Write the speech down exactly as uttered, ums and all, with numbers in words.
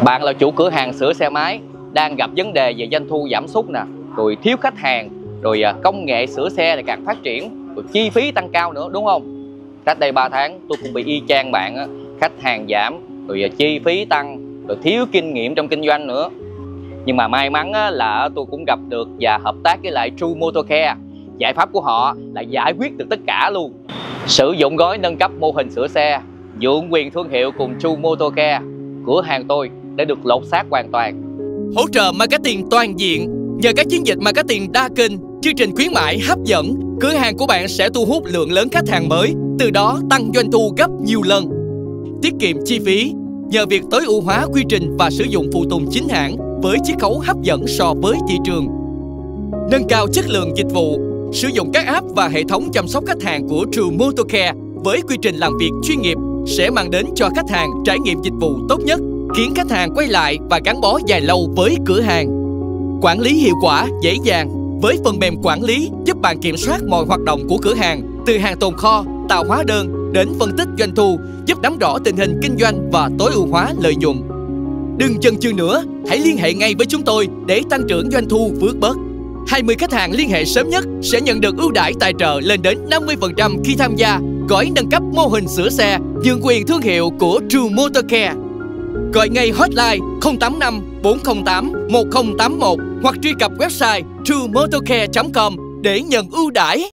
Bạn là chủ cửa hàng sửa xe máy đang gặp vấn đề về doanh thu giảm sút nè, rồi thiếu khách hàng, rồi công nghệ sửa xe lại càng phát triển, rồi chi phí tăng cao nữa, đúng không? Cách đây ba tháng tôi cũng bị y chang bạn á, khách hàng giảm, rồi chi phí tăng, rồi thiếu kinh nghiệm trong kinh doanh nữa. Nhưng mà may mắn á, là tôi cũng gặp được và hợp tác với lại True Motor Care. Giải pháp của họ là giải quyết được tất cả luôn. Sử dụng gói nâng cấp mô hình sửa xe, nhượng quyền thương hiệu cùng True Motor Care, cửa hàng tôi đã được lột xác hoàn toàn. Hỗ trợ marketing toàn diện. Nhờ các chiến dịch marketing đa kênh, chương trình khuyến mãi hấp dẫn, cửa hàng của bạn sẽ thu hút lượng lớn khách hàng mới, từ đó tăng doanh thu gấp nhiều lần. Tiết kiệm chi phí nhờ việc tối ưu hóa quy trình và sử dụng phụ tùng chính hãng với chiết khấu hấp dẫn so với thị trường. Nâng cao chất lượng dịch vụ, sử dụng các app và hệ thống chăm sóc khách hàng của True Motor Care với quy trình làm việc chuyên nghiệp sẽ mang đến cho khách hàng trải nghiệm dịch vụ tốt nhất, khiến khách hàng quay lại và gắn bó dài lâu với cửa hàng. Quản lý hiệu quả, dễ dàng với phần mềm quản lý giúp bạn kiểm soát mọi hoạt động của cửa hàng, từ hàng tồn kho, tạo hóa đơn đến phân tích doanh thu, giúp nắm rõ tình hình kinh doanh và tối ưu hóa lợi nhuận. Đừng chần chừ nữa, hãy liên hệ ngay với chúng tôi để tăng trưởng doanh thu vượt bớt. hai mươi khách hàng liên hệ sớm nhất sẽ nhận được ưu đãi tài trợ lên đến năm mươi phần trăm khi tham gia gói nâng cấp mô hình sửa xe, nhượng quyền thương hiệu của True Motor Care. Gọi ngay hotline không tám năm bốn không tám một không tám một hoặc truy cập website true motor care chấm com để nhận ưu đãi.